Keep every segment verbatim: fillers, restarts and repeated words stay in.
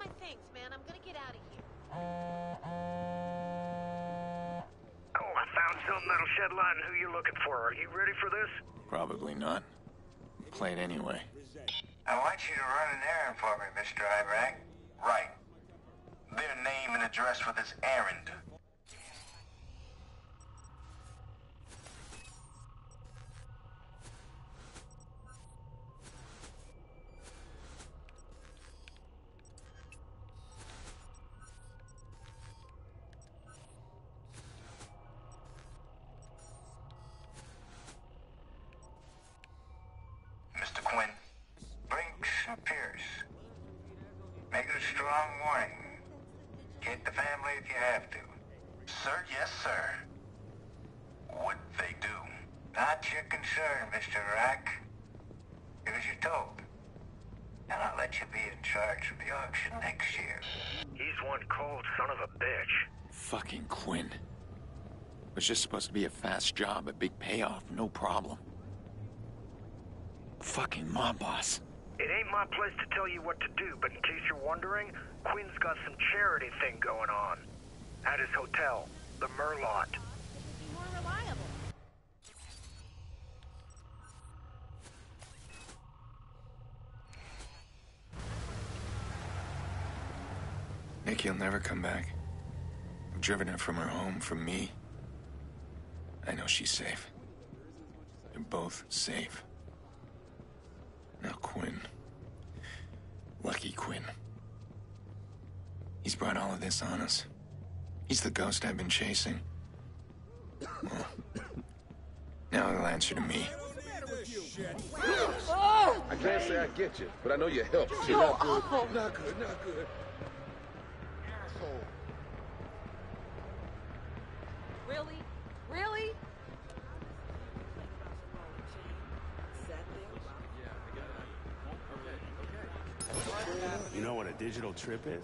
my things, man. I'm gonna get out of here. Oh, I found something that'll shed light on who you're looking for. Are you ready for this? Probably not. Play it anyway. I want you to run an errand for me, Mister Iraq. Right. Their name and address for this errand. Mister Quinn, Brinks and Pierce. Make it a strong warning. Get the family if you have to. Sir, yes, sir. What they do? Not your concern, Mister Rack. Do as you're told. And I'll let you be in charge of the auction next year. He's one cold son of a bitch. Fucking Quinn. It was just supposed to be a fast job, a big payoff, no problem. Fucking mob boss. It ain't my place to tell you what to do, but in case you're wondering, Quinn's got some charity thing going on. At his hotel, the Merlot. Be more reliable. Nikki'll never come back. I've driven her from her home, from me. I know she's safe. They're both safe. Now Quinn. Lucky Quinn. He's brought all of this on us. He's the ghost I've been chasing. Well, now he'll answer to me. I can't say I get you, but I know you helped. You're not good. Not good, not good. Asshole. Really? Really? You know what a digital trip is?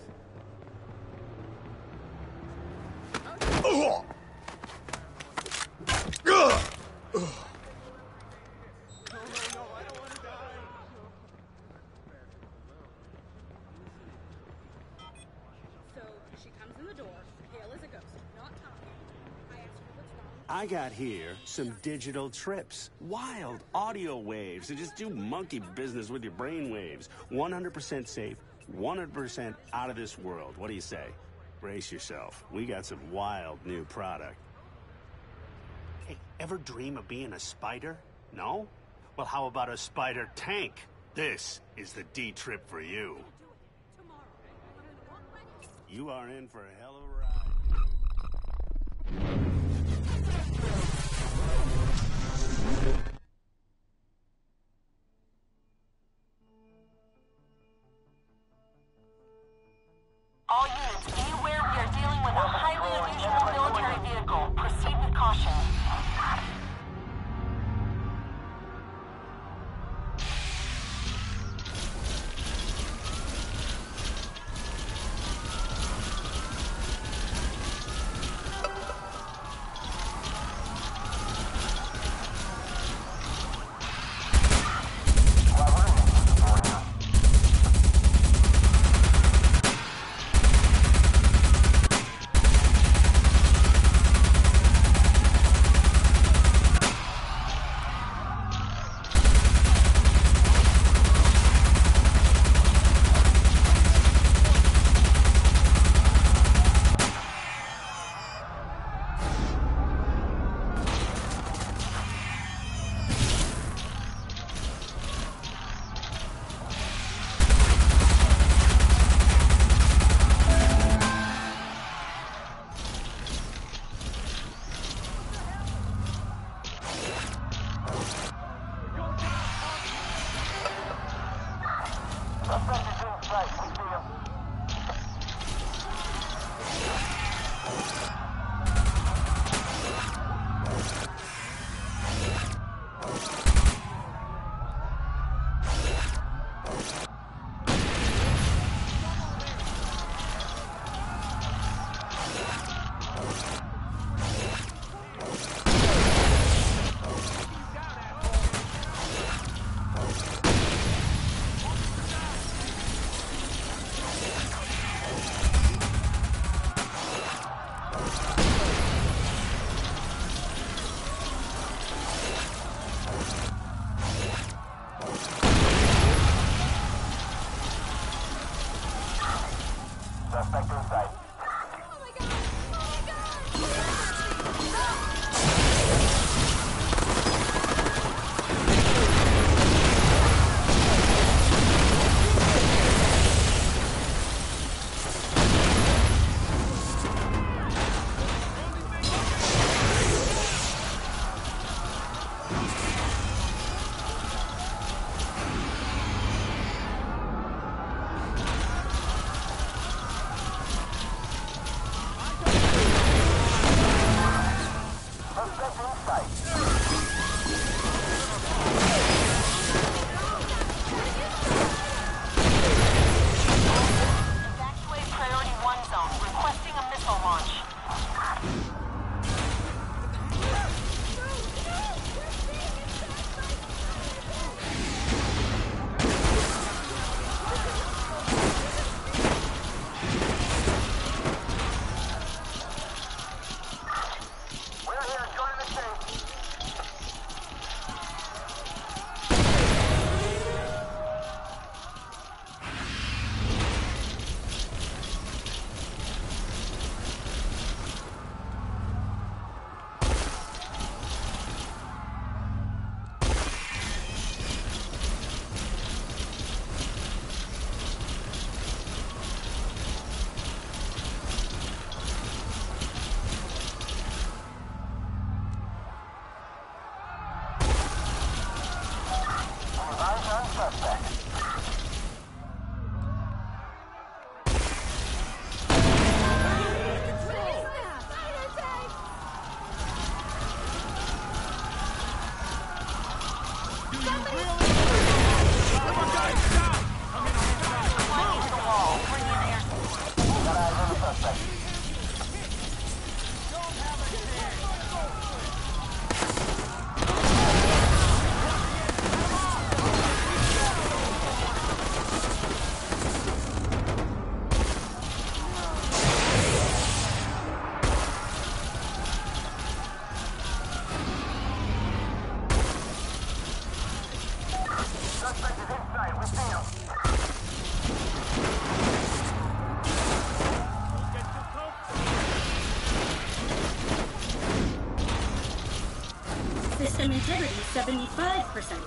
So she comes in the door, pale as a ghost, not talking. I ask her what's wrong. I got here some digital trips. Wild audio waves to just do monkey business with your brain waves. one hundred percent safe, one hundred percent out of this world. What do you say? Brace yourself. We got some wild new product. Hey, ever dream of being a spider? No? Well, how about a spider tank? This is the D-trip for you. You are in for a hell of a ride. All units, be aware we are dealing with a highly unusual military vehicle. Proceed with caution. System integrity seventy-five percent.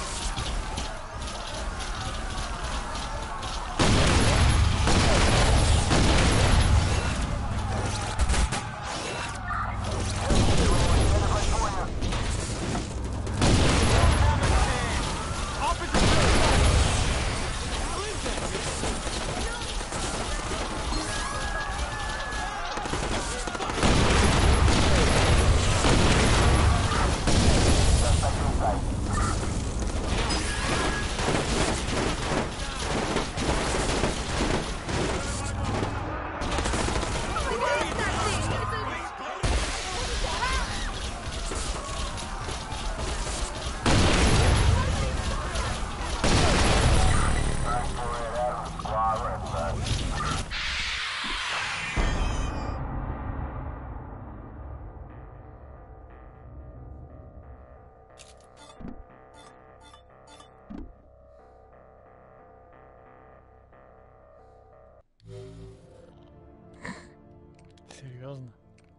Серьезно?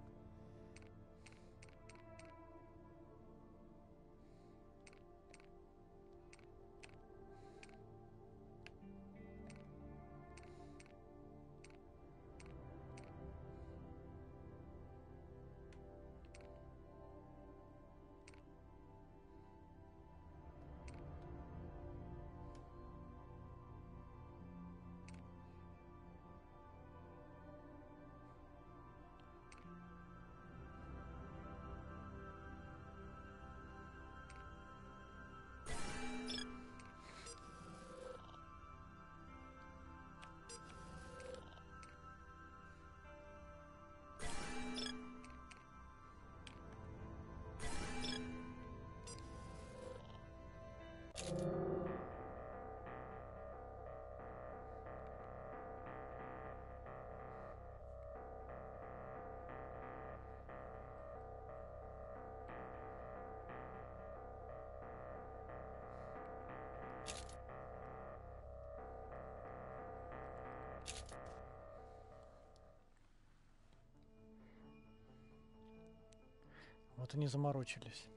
Вот они заморочились.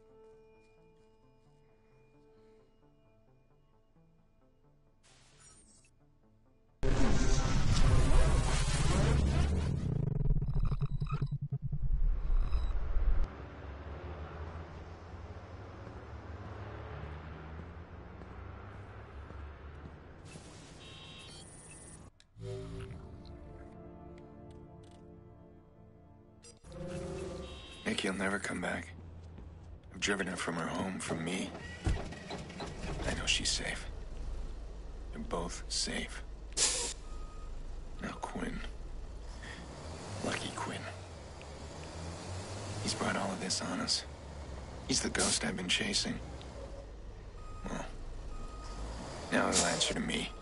Nikki'll never come back. I've driven her from her home, from me. I know she's safe. They're both safe. Now Quinn. Lucky Quinn. He's brought all of this on us. He's the ghost I've been chasing. Well, now he'll answer to me.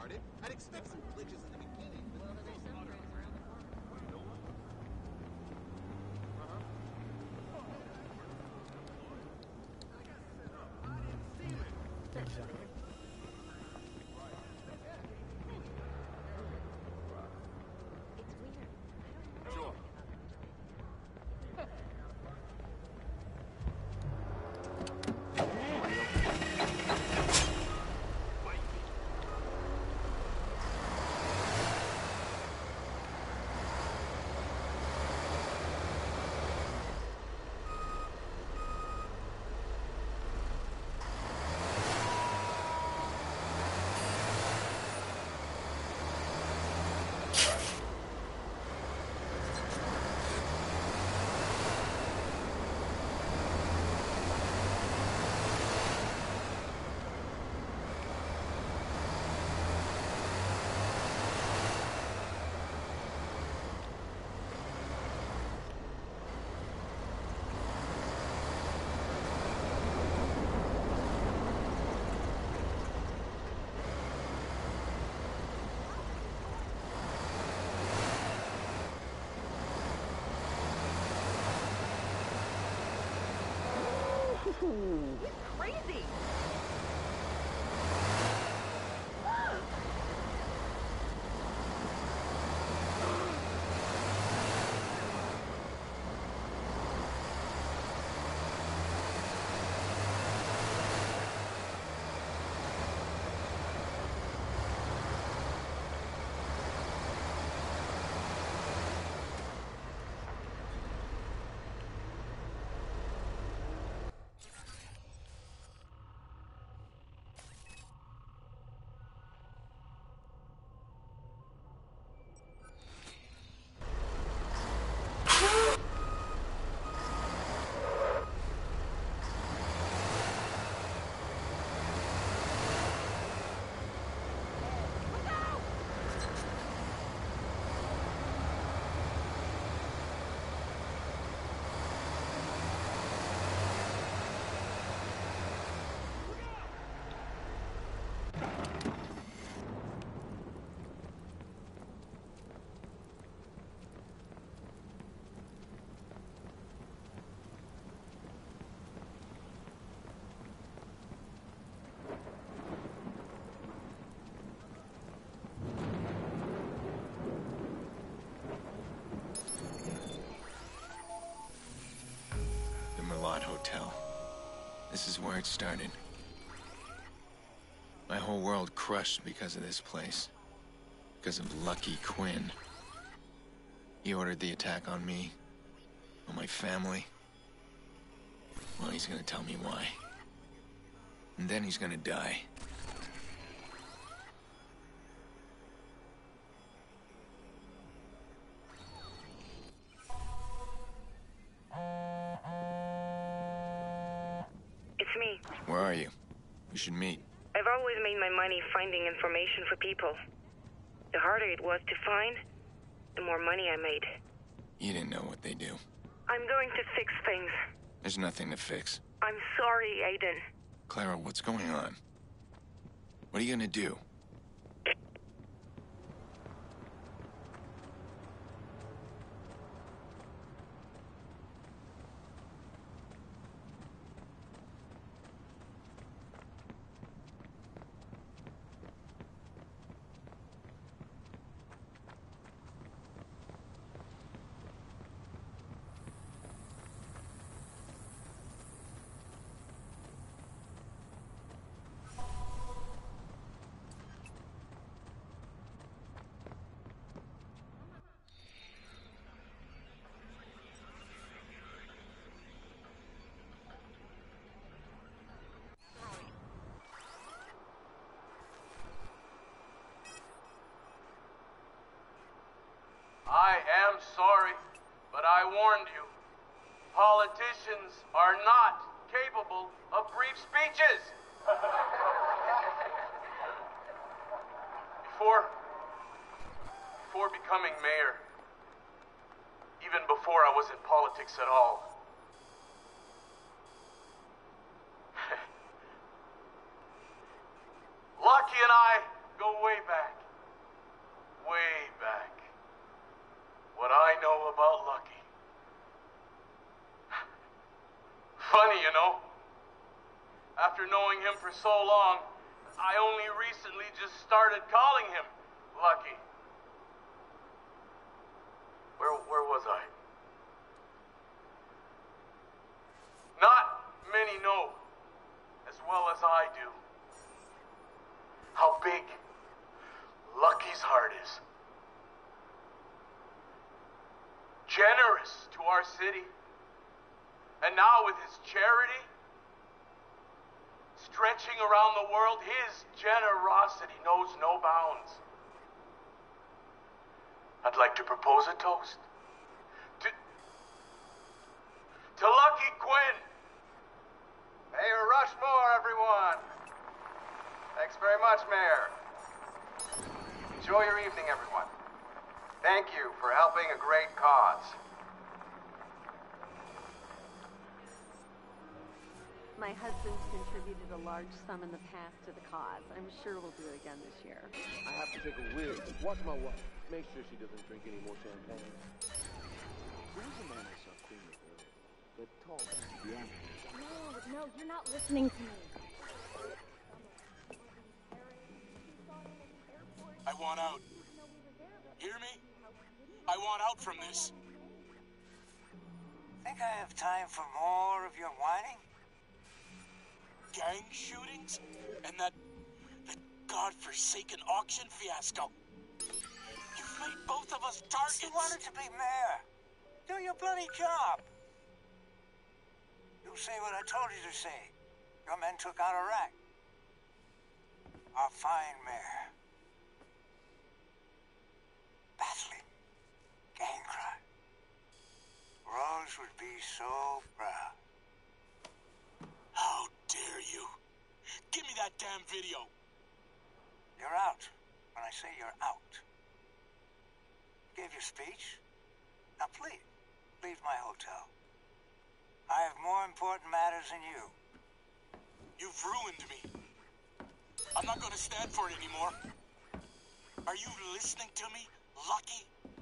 started, I'd expect some glitches in the beginning, but well, they separated around the corner. You know what? Uh-huh. Нельзя. Sure. He's crazy. Hotel. This is where it started. My whole world crushed because of this place. Because of Lucky Quinn. He ordered the attack on me, on my family. Well, he's gonna tell me why. And then he's gonna die. Me. Where are you? We should meet. I've always made my money finding information for people. The harder it was to find, the more money I made. You didn't know what they do. I'm going to fix things. There's nothing to fix. I'm sorry, Aiden. Clara, what's going on? What are you gonna do? I am sorry, but I warned you. Politicians are not capable of brief speeches. Before, before becoming mayor, even before I was in politics at all, Lucky and I go way back. you know. After knowing him for so long, I only recently just started calling him Lucky. Where, where was I? Not many know, as well as I do, how big Lucky's heart is. Generous to our city. And now with his charity stretching around the world, his generosity knows no bounds. I'd like to propose a toast to, to Lucky Quinn. Mayor Rushmore, everyone. Thanks very much, Mayor. Enjoy your evening, everyone. Thank you for helping a great cause. My husband's contributed a large sum in the past to the cause. I'm sure we'll do it again this year. I have to take a whiz. Watch my wife. Make sure she doesn't drink any more champagne. Who was the man I saw screaming earlier? That tall man. Yeah. No, no, you're not listening to me. I want out. Hear me? I want out from this. Think I have time for more of your whining? Gang shootings? And that... that godforsaken auction fiasco. You've made both of us targets. You wanted to be mayor. Do your bloody job. You say what I told you to say. Your men took out Iraq. Our fine mayor. Battling gang crime. Rose would be so proud. How dare you? Give me that damn video. You're out. When I say you're out. Gave your speech? Now please, leave my hotel. I have more important matters than you. You've ruined me. I'm not gonna stand for it anymore. Are you listening to me, Lucky?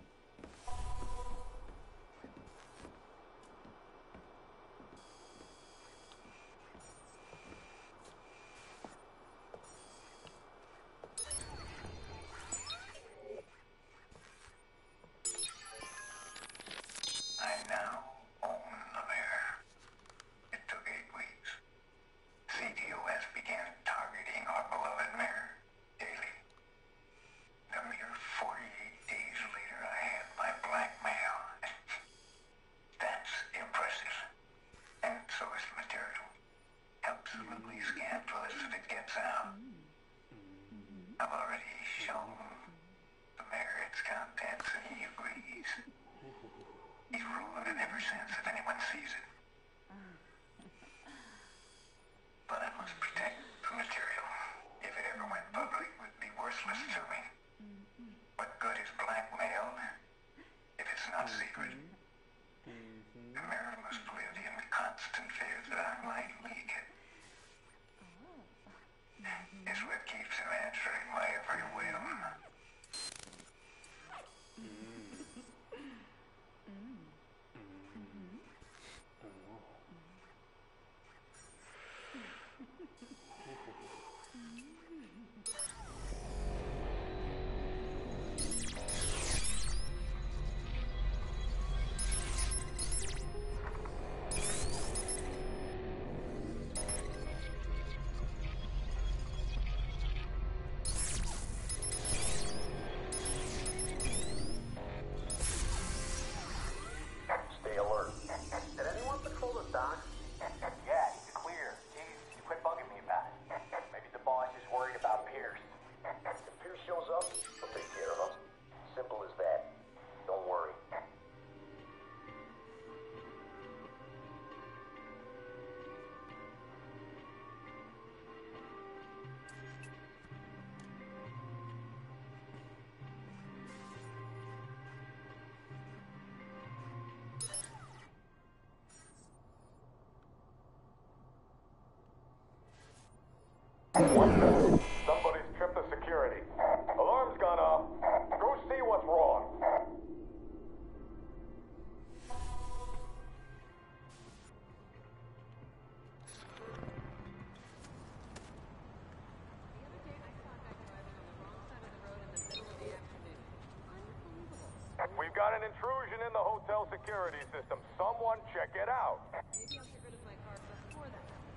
I now own the mayor. It took eight weeks. C D O S began targeting our beloved mayor daily. A mere forty-eight days later, I had my blackmail. That's impressive. And so is the material. Absolutely scandalous if it gets out. I've already shown the mayor its contents and he agrees. He's ruined it ever since if anyone sees it. But I must protect the material. If it ever went public, it would be worthless to me. What good is blackmail if it's not secret? The mayor must live in constant fear that I might leak it. It's what keeps him answering my every whim. Stay alert. Did anyone patrol the dock? Yeah, he's clear. Jeez, you quit bugging me about it. Maybe the boss is worried about Pierce. If Pierce shows up, we'll take care of him. Simple as that. Don't worry. Somebody's tripped the security. Alarm's gone off. Go see what's wrong. intrusion in the hotel security system. Someone check it out. Maybe I'll get rid of my car before that happens.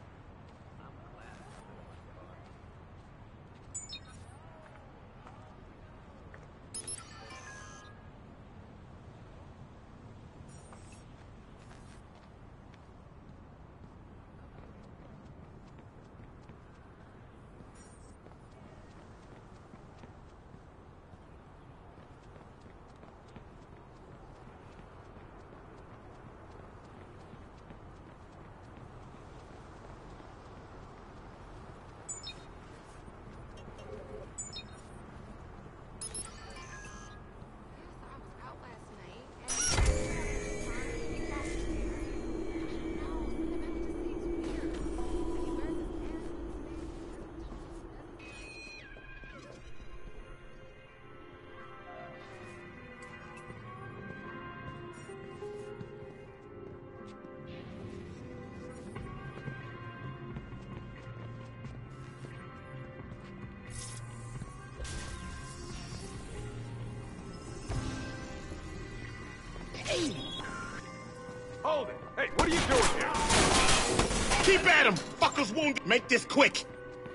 Hold it! Hey, what are you doing here? Keep at him! Fuckers wounded! Make this quick!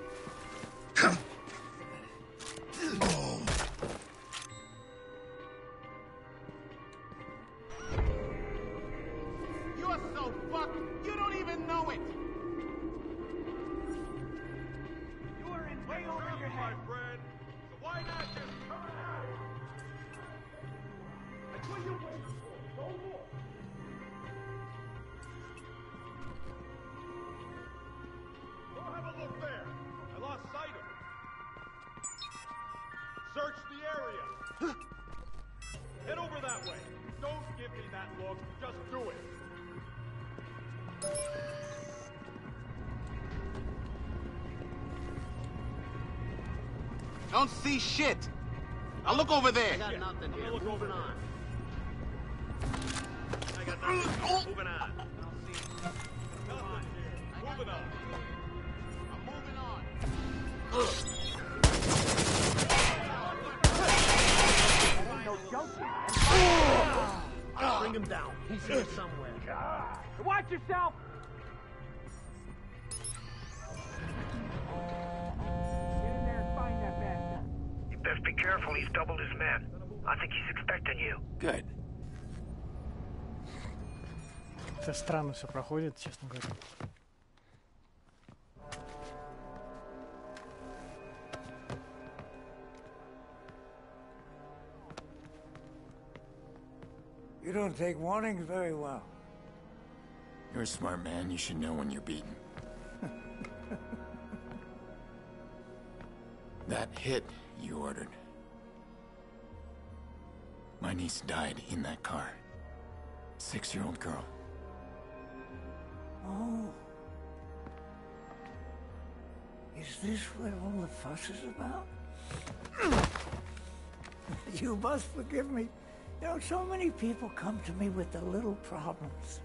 You're so fucked, you don't even know it! You are in way over your head. My friend, so why not just come out? That's what you waiting for. Go more. Go have a look there. I lost sight of it. Search the area. Head over that way. Don't give me that look. Just do it. Don't see shit. Now look over there. I got nothing here. Look Moving over on. I got nothing. Moving on. Nothing here. Moving on. I'm moving on. No joke, man. Bring him down. He's here somewhere. Watch yourself. Get in there and find that bastard. You best be careful, he's doubled his men. I think he's expecting you. Good. Это странно все проходит, честно говоря. You don't take warnings very well. You're a smart man. You should know when you're beaten. That hit you ordered. My niece died in that car. Six-year-old girl. Oh. Is this what all the fuss is about? You must forgive me. You know, so many people come to me with the little problems.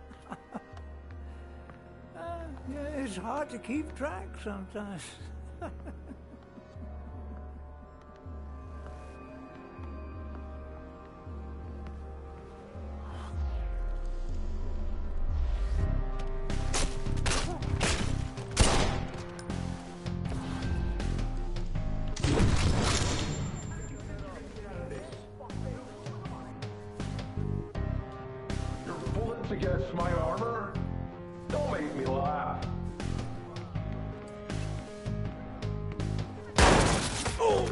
uh, yeah, it's hard to keep track sometimes. Against my armor? Don't make me laugh. Oh!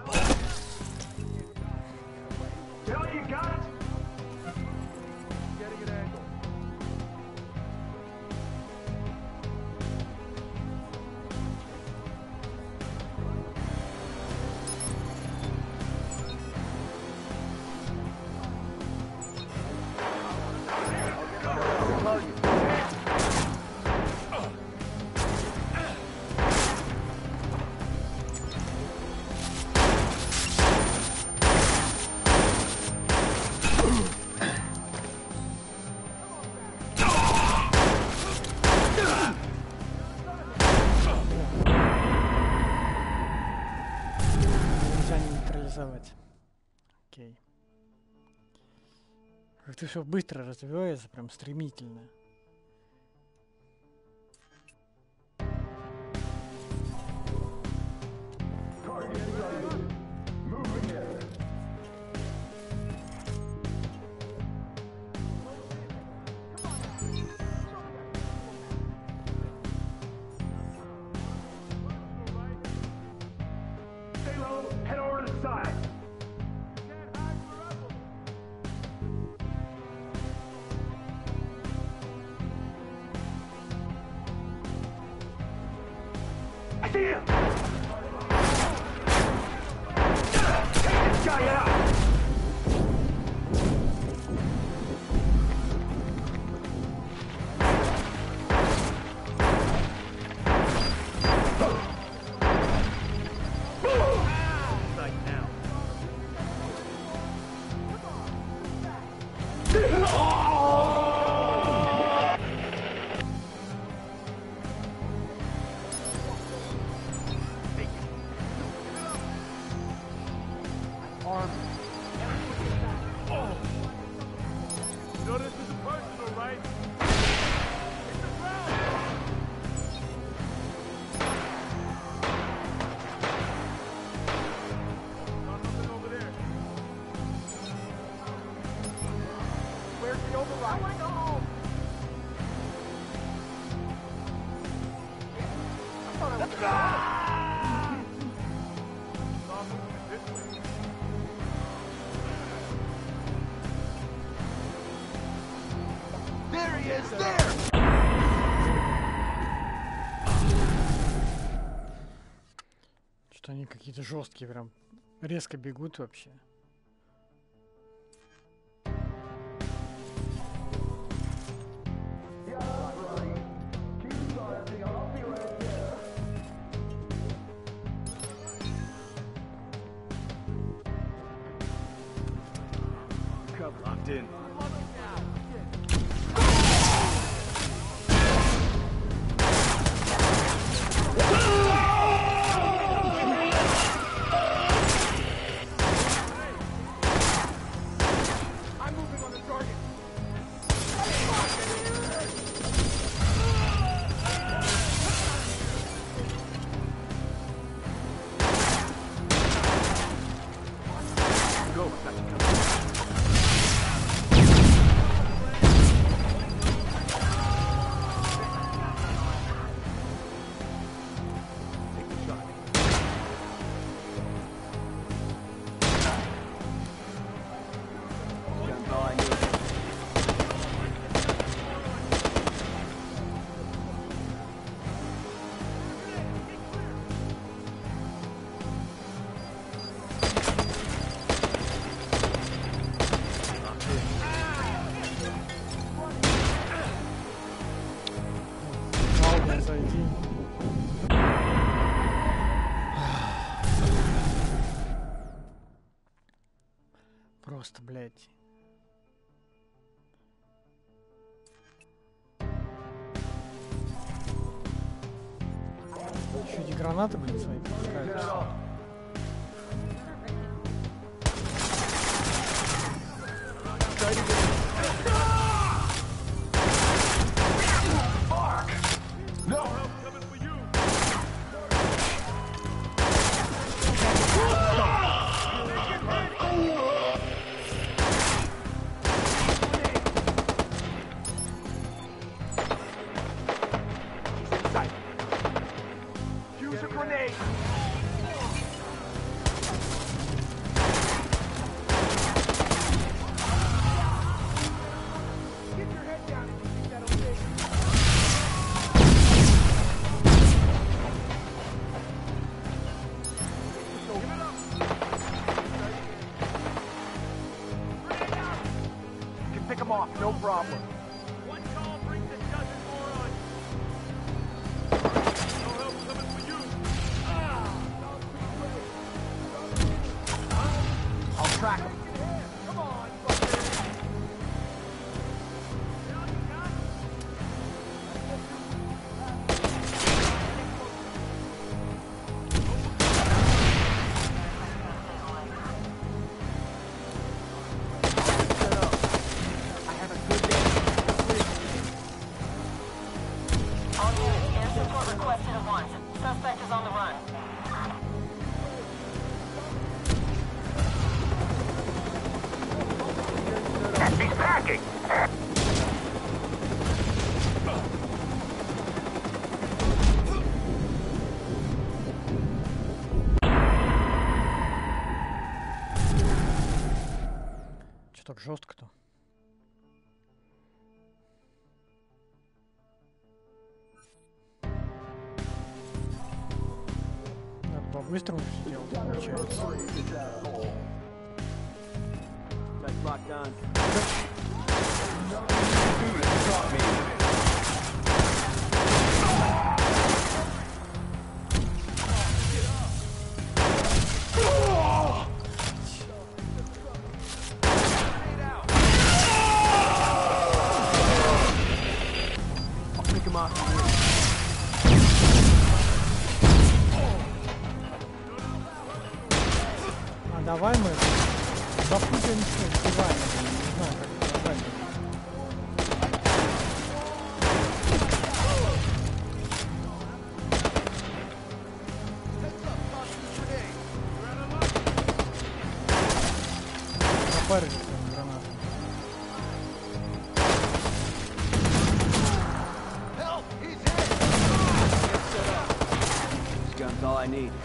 Tell you got it? Getting an angle. Нельзя нейтрализовать. Окей. Как-то все быстро развивается, прям стремительно. Что они какие-то жесткие, прям резко бегут вообще. Locked in. Просто, блядь. Еще эти гранаты, блин, свои пускают. No problem. One call brings a dozen more on. No help coming for you. I'll track him. Come on, talking. Че так жестко-то? Надо по-быстрому все делать, получается. А давай мы запутаемся в диване. Не знаю, как это давай. Запарили своим гранатом. This gun's all I need.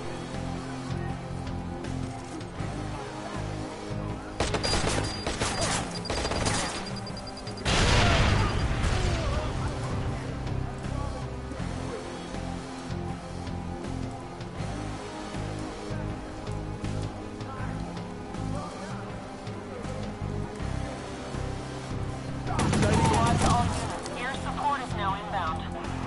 Squad to all units. Air support is now inbound.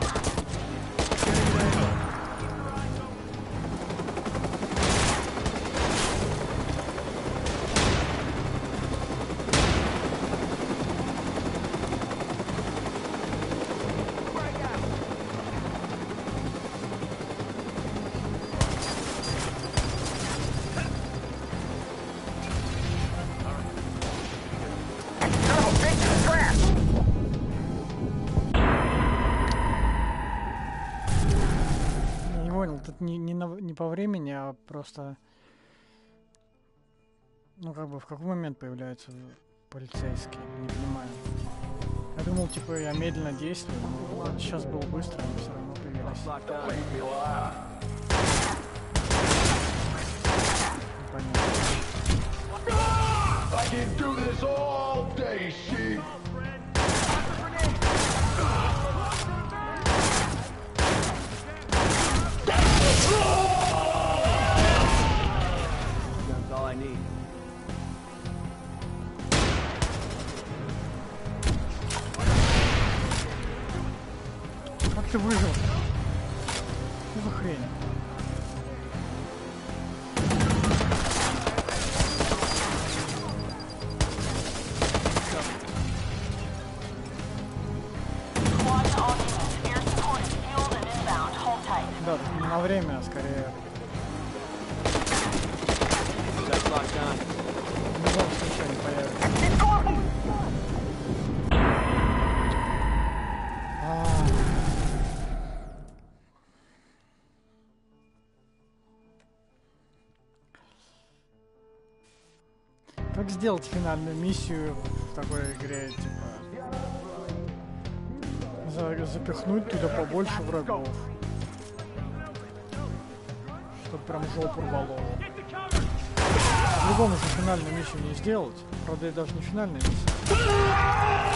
Я не понял, тут не, не, на- не по времени, а просто... Ну, как бы, в какой момент появляются полицейские? Не понимаю. Я думал, типа, я медленно действую, но вот сейчас было быстро, но все равно появились. Непонятно. I can do this all day, she. Gun's all I need. Как ты выжил? Что за хрень? Squad to all units. Air support is fueled and inbound. Hold tight. Да, тут не на время, а скорее. That's locked down. В любом случае они появятся. А. Как сделать финальную миссию в такой игре, типа за- запихнуть туда побольше врагов, чтобы прям жопу рвало. По-любому же финальную миссию не сделать. Правда, это даже не финальная миссия.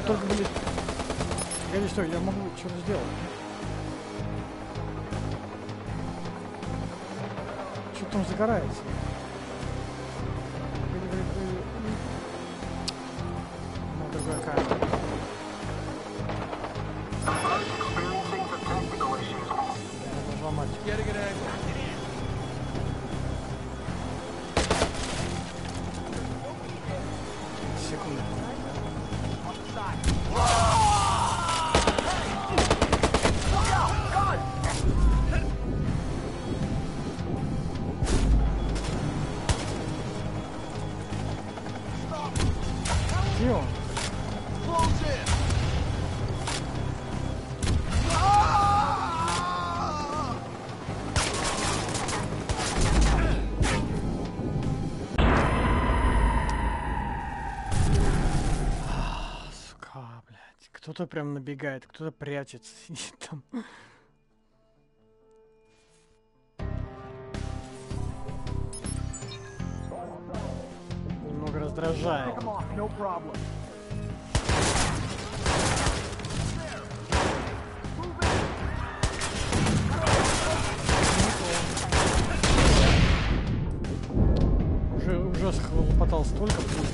только, блин... Погоди, стой, я могу что-то сделать. Что там загорается? Ну, другая камера. Взломать. Секунду. Где он? Сука, блядь. Кто-то прям набегает, кто-то прячется, сидит там. Немного раздражает. Уже, уже схлопотал столько пуль.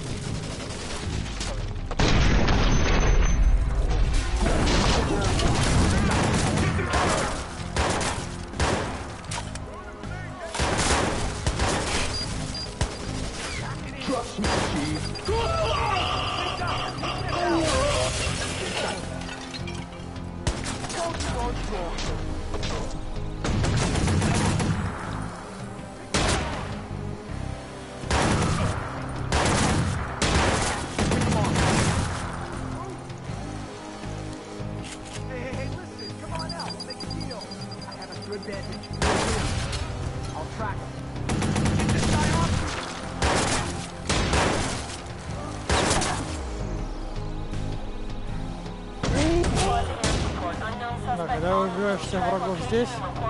Так, когда убиваешь всех врагов здесь,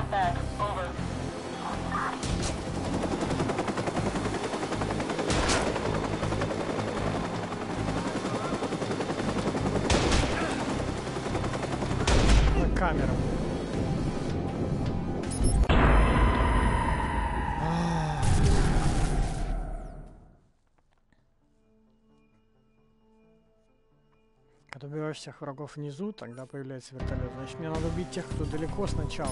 на камеру. Когда убиваешь всех врагов внизу, тогда появляется вертолет. Значит, мне надо убить тех, кто далеко сначала.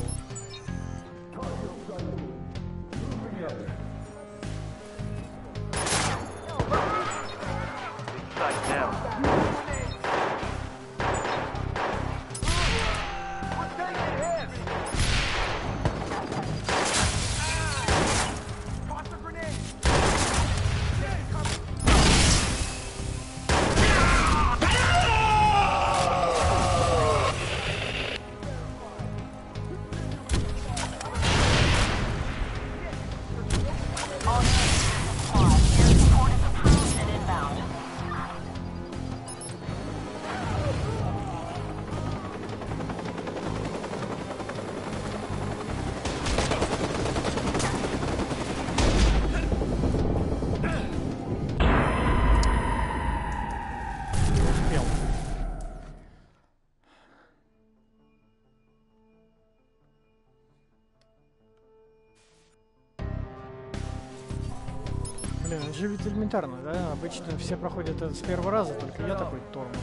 Блин, это же ведь элементарно, да? Обычно все проходят это с первого раза, только я такой тормоз.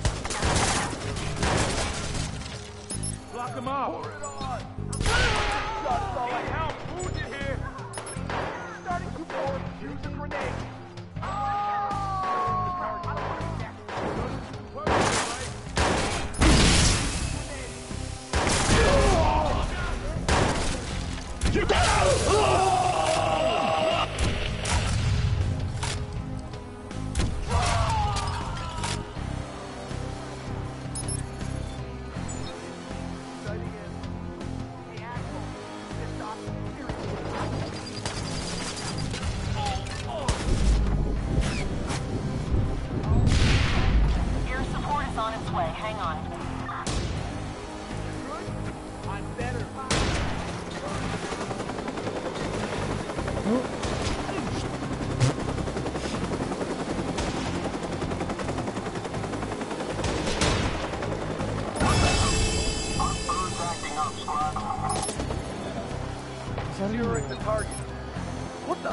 Завали его. What the?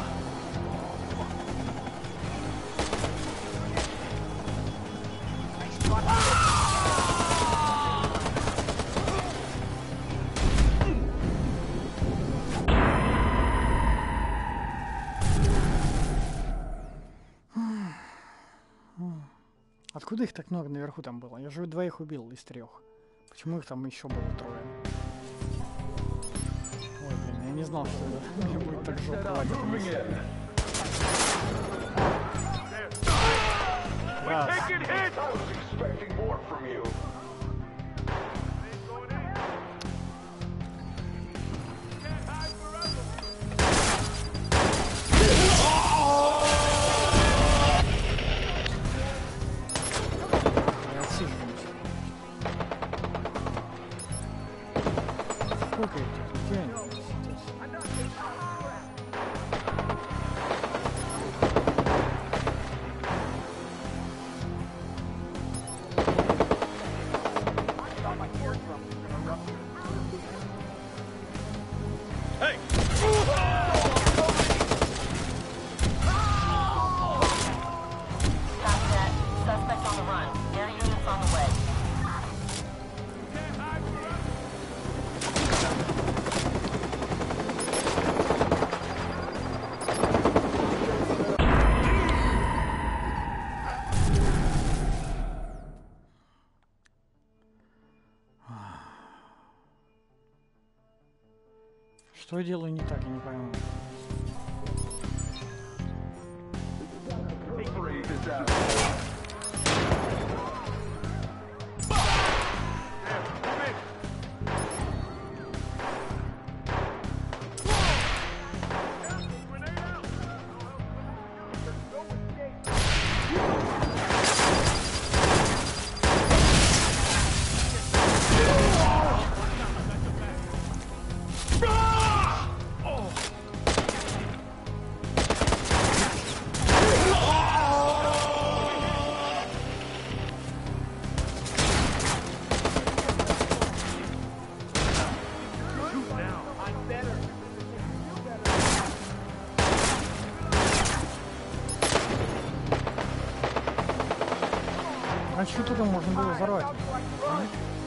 Откуда их так много наверху там было? Я же двоих убил из трех. Почему их там еще было трое? Ой, блин, я не знал, что это мне будет так жопа лагать. Раз. Сколько их тут? Где они? Что я делаю не так, я не пойму. А что туда можно было взорвать? А?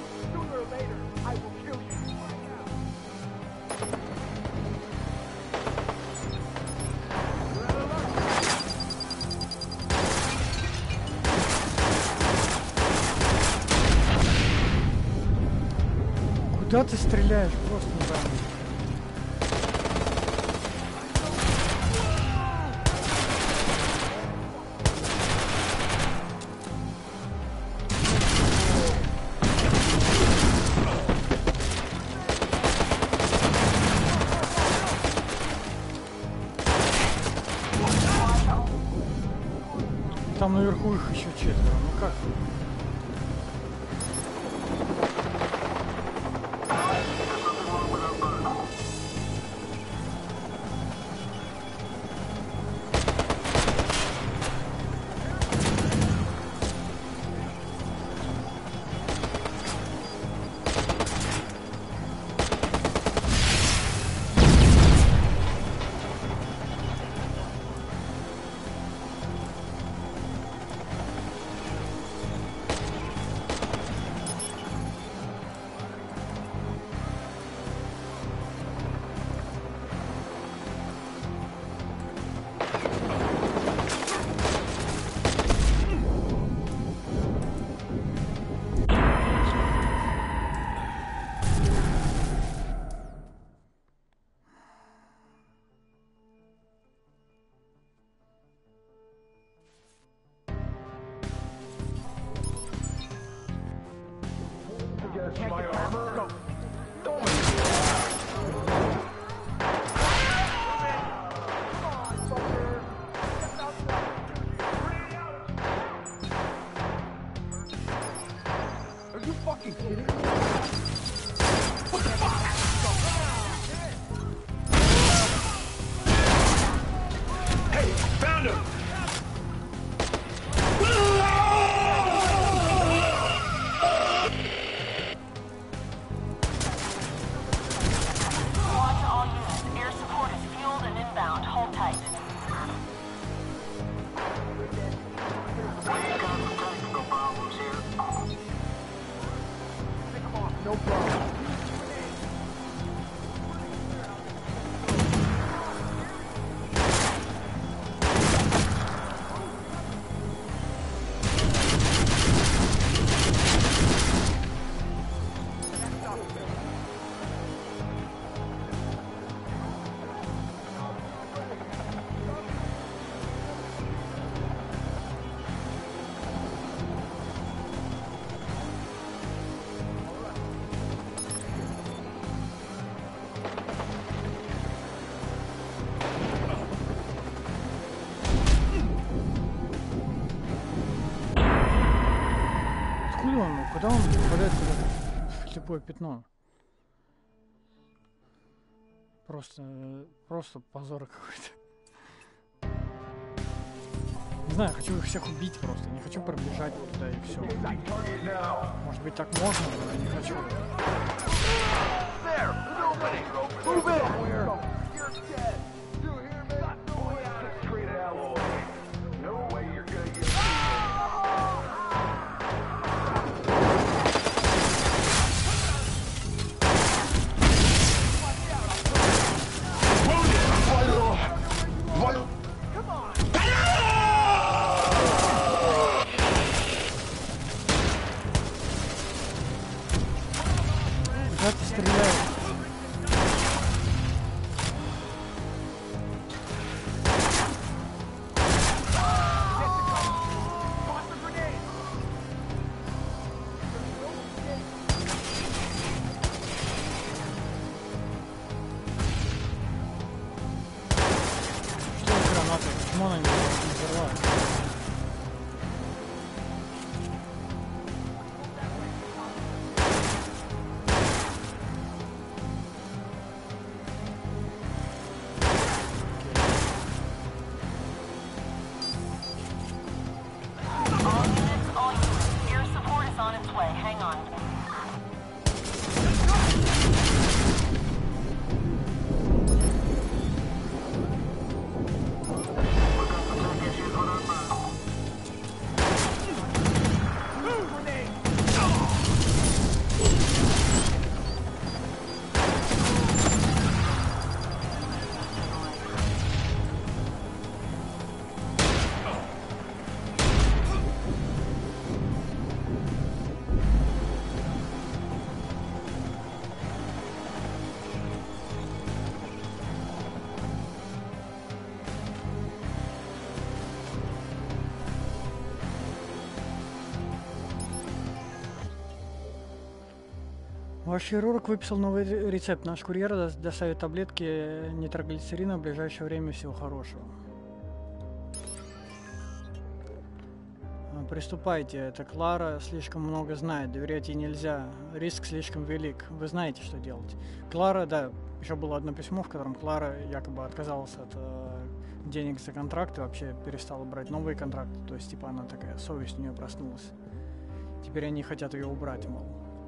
Куда ты стреляешь? Просто не пойму. Там наверху их еще четверо. Ну как? My armor? Go. Are you fucking kidding me? What the fuck? Hey, found him! Watch all units. Air support No problem. Откуда он? Куда он попадает в слепое пятно? Просто, просто позор какой-то. Не знаю, хочу их всех убить просто. Не хочу пробежать туда и все. Может быть так можно, но я не хочу. Куда ты стреляешь? Что за гранаты? Почему она не взорвалась? All units, all units. Air support is on its way. Hang on. Ваш хирург выписал новый ре- рецепт. Наш курьер дос- доставит таблетки нитроглицерина в ближайшее время. Всего хорошего. А, Приступайте. Это Клара слишком много знает. Доверять ей нельзя. Риск слишком велик. Вы знаете, что делать. Клара, да, еще было одно письмо, в котором Клара якобы отказалась от э, денег за контракт и вообще перестала брать новые контракты. То есть, типа, она такая, совесть у нее проснулась. Теперь они хотят ее убрать, мол.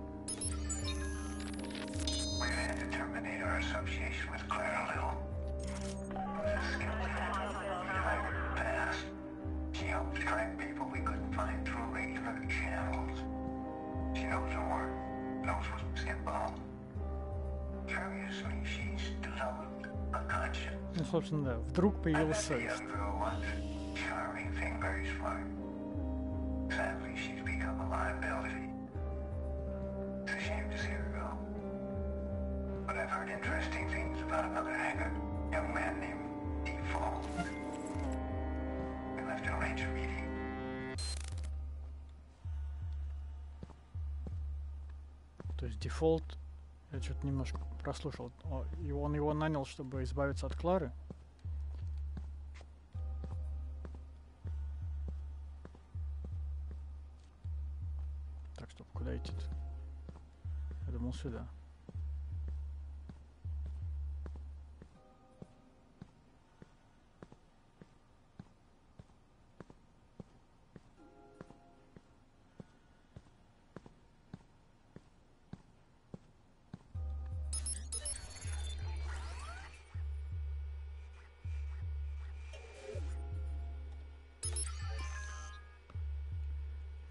We had to terminate our association with Clara Little. It was a skilled driver in the past. She helped track people we couldn't find through regular channels. She knows her work, knows what's involved. Curiously, she's developed a conscience. Ну, собственно, да. Вдруг I появилась met the совесть. young girl once. Charming thing, very smart. Sadly, she's become a liability. It's a shame to see her go. But I've heard interesting things about another hacker, young man named Default. We left a ranger meeting. То есть дефолт, я что-то немножко прослушал. О, и он его нанял, чтобы избавиться от Клары. Так, стоп, куда идти-то? Я думал сюда.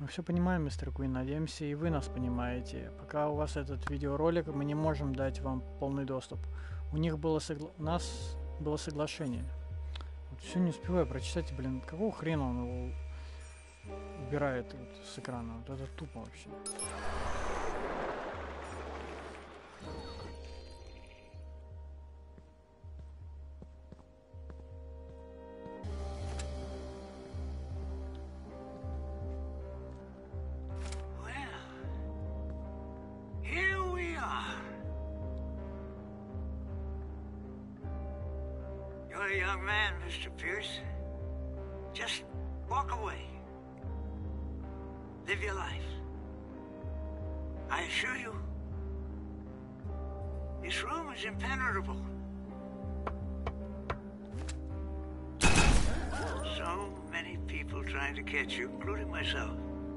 Мы все понимаем, мистер Куин. Надеемся, и вы нас понимаете. Пока у вас этот видеоролик, мы не можем дать вам полный доступ. У них было согла... у нас было соглашение. Вот все не успеваю прочитать, блин, какого хрена он его убирает вот с экрана? Вот это тупо вообще. A young man, Mister Pierce. Just walk away. Live your life. I assure you, this room is impenetrable. So many people trying to catch you, including myself.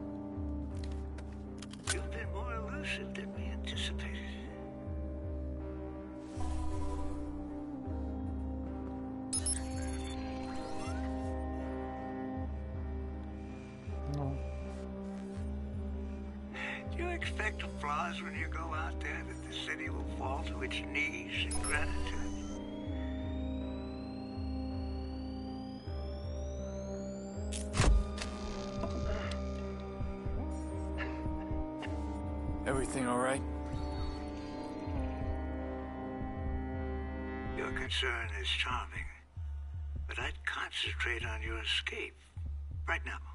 You've been more elusive than we anticipated. Do you expect applause when you go out there that the city will fall to its knees in gratitude? Everything all right? Your concern is charming, but I'd concentrate on your escape right now.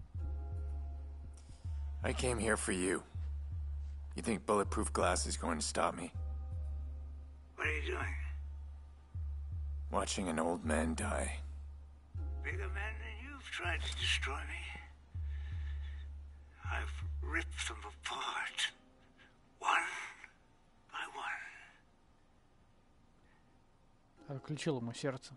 I came here for you. You think bulletproof glass is going to stop me? What are you doing? Watching an old man die. Bigger men than you've tried to destroy me. I've ripped them apart. One by one. Отключил ему сердце.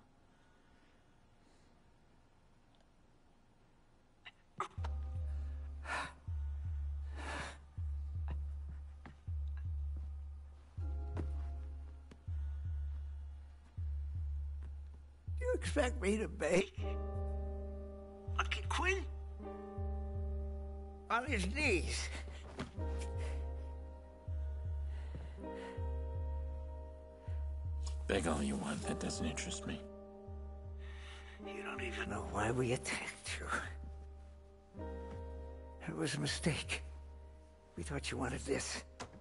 You expect me to beg? Lucky Quinn? On his knees. Beg all you want, that doesn't interest me. You don't even know why we attacked you. It was a mistake. We thought you wanted this.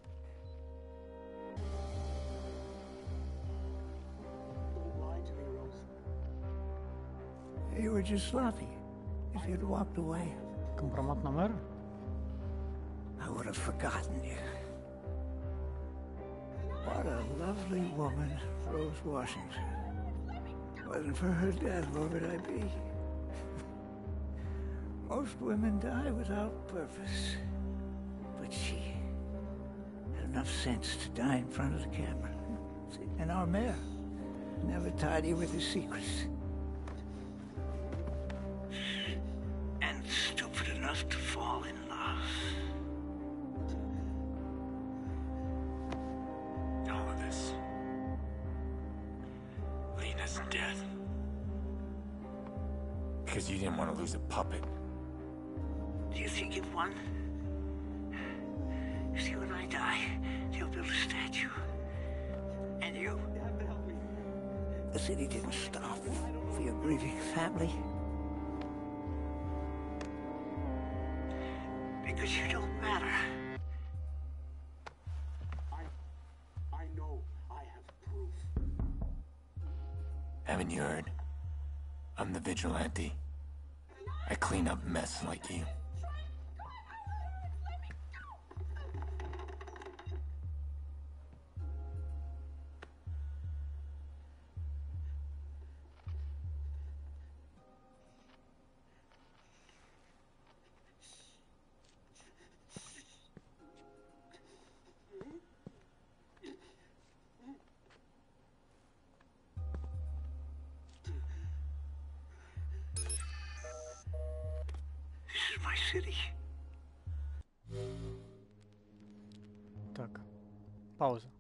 You were just sloppy. If you'd walked away, Компромат на мэра? I would have forgotten you. What a lovely woman, Rose Washington. Wasn't for her death, where would I be? Most women die without purpose. But she had enough sense to die in front of the camera. And our mayor, never tidy with his secrets. And stupid enough to fall in love. All of this. Lena's death. Because you didn't want to lose a puppet. Do you think you've won? See, when I die, they'll build a statue. And you? The city didn't stop for your grieving family. Because you don't matter. I... I know I have proof. Haven't you heard? I'm the vigilante. I clean up mess like you. This is my city. Так, пауза.